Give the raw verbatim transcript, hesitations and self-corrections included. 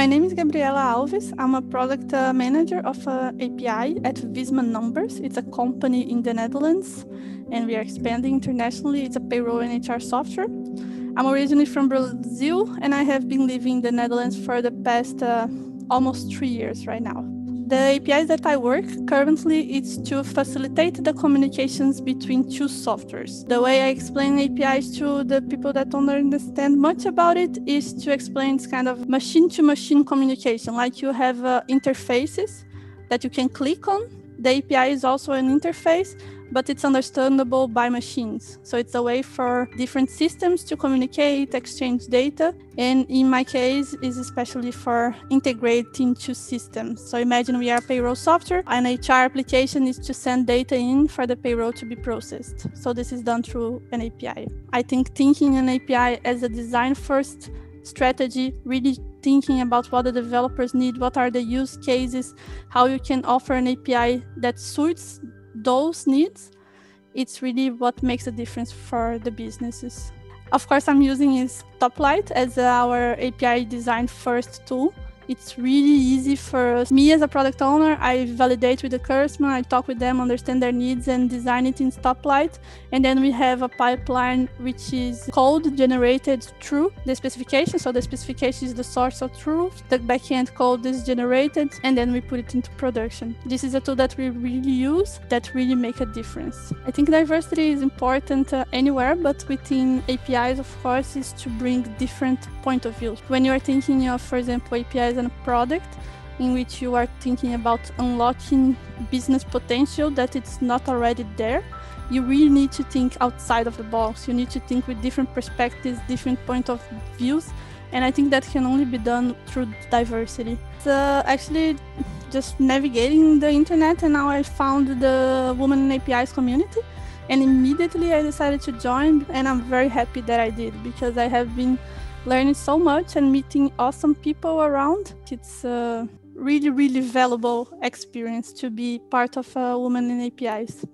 My name is Gabriela Alves. I'm a product uh, manager of uh, A P I at Visma Numbers. It's a company in the Netherlands, and we are expanding internationally. It's a payroll and H R software. I'm originally from Brazil, and I have been living in the Netherlands for the past uh, almost three years right now. The A P Is that I work currently is to facilitate the communications between two softwares. The way I explain A P Is to the people that don't understand much about it is to explain it's kind of machine-to-machine communication. Like you have uh, interfaces that you can click on. The A P I is also an interface, but it's understandable by machines. So it's a way for different systems to communicate, exchange data. And in my case, is especially for integrating two systems. So imagine we are a payroll software. An H R application is to send data in for the payroll to be processed. So this is done through an A P I. I think thinking an A P I as a design-first strategy, really thinking about what the developers need, what are the use cases, how you can offer an A P I that suits those needs, it's really what makes a difference for the businesses. Of course, I'm using is Stoplight as our A P I design first tool. It's really easy for me as a product owner. I validate with the customer, I talk with them, understand their needs and design it in Stoplight. And then we have a pipeline which is code generated through the specification. So the specification is the source of truth. The backend code is generated and then we put it into production. This is a tool that we really use that really make a difference. I think diversity is important uh, anywhere, but within A P Is, of course, is to bring different point of views. When you are thinking of, for example, A P Is and a product in which you are thinking about unlocking business potential that it's not already there, you really need to think outside of the box. You need to think with different perspectives, different point of views, and I think that can only be done through diversity. It's uh, actually just navigating the internet, and now I found the Women in A P Is community, and immediately I decided to join, and I'm very happy that I did, because I have been learning so much and meeting awesome people around. It's a really, really valuable experience to be part of a Women in A P Is.